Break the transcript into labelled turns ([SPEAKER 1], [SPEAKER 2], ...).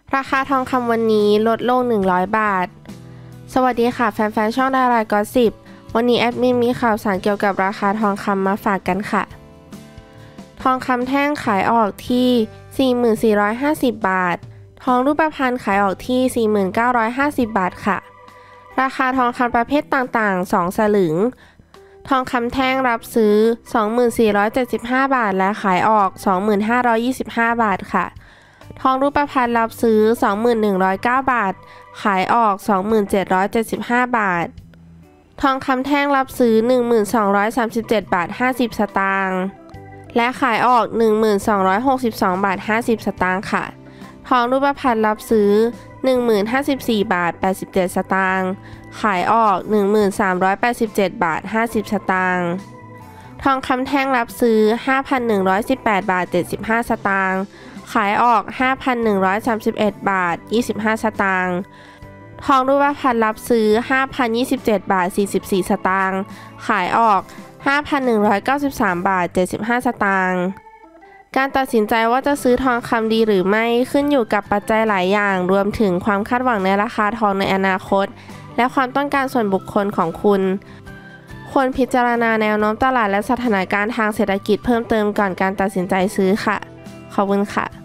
[SPEAKER 1] ราคาทองคำวันนี้ลดลง100 บาทสวัสดีค่ะแฟนๆช่องดารากอสซิปวันนี้แอดมินมีข่าวสารเกี่ยวกับราคาทองคำมาฝากกันค่ะทองคำแท่งขายออกที่ 4450 บาททองรูปพรรณขายออกที่ 4950 บาทค่ะราคาทองคำประเภทต่างๆ2สลึงทองคำแท่งรับซื้อ 2475 บาทและขายออก 2525 บาทค่ะทองรูปพรรณรับซื้อ 2109 บาทขายออก 2775 บาททองคำแท่งรับซื้อ 1237 บาท 50 สตางค์และขายออก 1262 บาท 50 สตางค์ค่ะทองรูปพรรณรับซื้อ 1054 บาท 87 สตางค์ขายออก 1387 บาท 50 สตางค์ทองคำแท่งรับซื้อ 5,118 บาท 75 สตางค์ขายออก 5,131 บาท 25 สตางค์ทองรูปพรรณรับซื้อ 5,027 บาท 44 สตางค์ขายออก 5,193 บาท 75 สตางค์การตัดสินใจว่าจะซื้อทองคำดีหรือไม่ขึ้นอยู่กับปัจจัยหลายอย่างรวมถึงความคาดหวังในราคาทองในอนาคตและความต้องการส่วนบุคคลของคุณควรพิจารณาแนวโน้มตลาดและสถานการณ์ทางเศรษฐกิจเพิ่มเติมก่อนการตัดสินใจซื้อค่ะขอบคุณค่ะ